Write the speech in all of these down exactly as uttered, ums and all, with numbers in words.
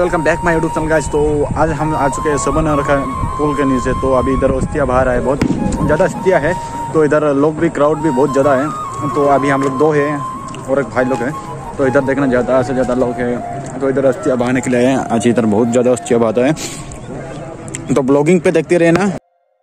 Welcome back my YouTube channel guys. तो आज हम आ चुके हैं सबन रखा पुल के नीचे। तो अभी इधर अस्थियाँ बाहर आए, बहुत ज़्यादा अस्थियाँ है। तो इधर लोग भी, क्राउड भी बहुत ज़्यादा है। तो अभी हम लोग दो हैं और एक भाई लोग हैं। तो इधर देखना ज़्यादा से ज़्यादा लोग हैं। तो इधर अस्थियाँ बहाने के लिए आए हैं। आज इधर बहुत ज़्यादा अस्थियाँ बहाता है। तो ब्लॉगिंग पे देखते रहे ना।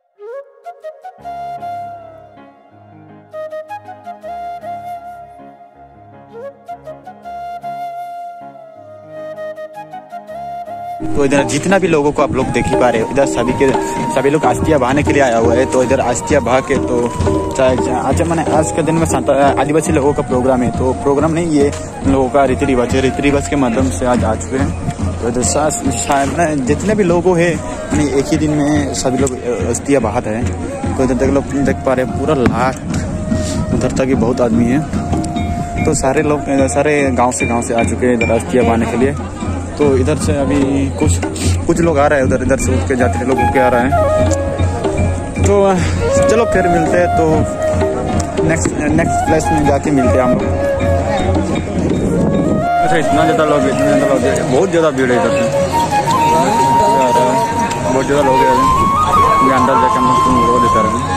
तो इधर जितना भी लोगों को आप लोग देख ही पा रहे हो, इधर सभी के सभी लोग अस्थियाँ बहाने के लिए आया हुआ है। तो इधर अस्थियाँ बहा के तो आज मैंने आज के दिन में आदिवासी लोगों का प्रोग्राम है। तो प्रोग्राम नहीं, ये लोगों का रीति रिवाज है। रीति रिवाज के माध्यम से आज आ चुके हैं। तो इधर शायद जितने भी लोगों है मैंने एक ही दिन में सभी लोग अस्थियाँ बहाते हैं। तो इधर देख लोग देख पा रहे हैं पूरा लाख उधर तक ही बहुत आदमी है। तो सारे लोग सारे गाँव से गाँव से आ चुके हैं इधर अस्थियाँ बहाने के लिए। तो इधर से अभी कुछ कुछ लोग आ रहे हैं, उधर इधर से उठ के जाते लोग उठ के आ रहे हैं। तो चलो फिर मिलते हैं। तो नेक्स्ट नेक्स्ट प्लेस में जाके मिलते हैं हम लोग। अच्छा, इतना ज़्यादा लोग इतना ज़्यादा लोग है, बहुत ज़्यादा भीड़ है इधर से। बहुत ज़्यादा लोग हैं। ये अंदर जाके हम लोग देता रहे।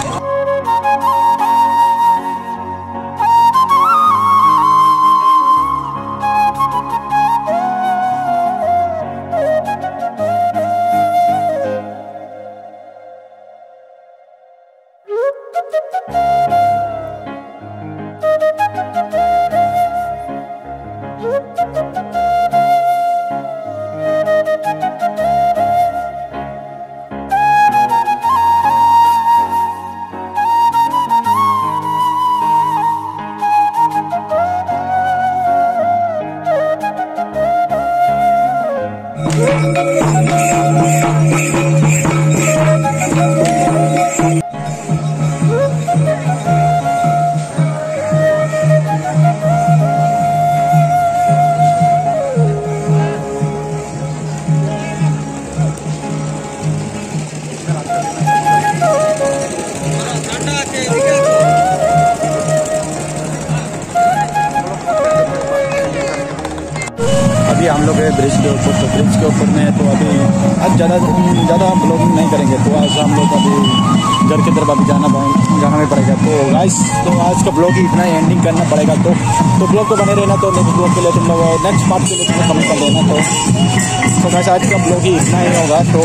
अभी हम लोग ब्रिज के ऊपर, तो ब्रिज के ऊपर में तो अभी आज ज़्यादा ज़्यादा ब्लॉगिंग नहीं करेंगे। तो आज हम लोग अभी घर की तरफ अभी जाना जाना भी पड़ेगा। तो गाइस, तो आज का ब्लॉग ही इतना ही एंडिंग करना पड़ेगा। तो तो ब्लॉग को बने रहना। तो नेक्स्ट ब्लॉग के लिए तुम लोग नेक्स्ट पार्ट के लिए तुम्हें कमेंट कर देना। तो तो गाइस, आज का ब्लॉग ही इतना ही होगा। तो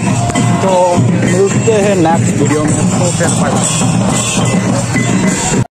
तो मिलते हैं नेक्स्ट वीडियो में। तो फिर बाय।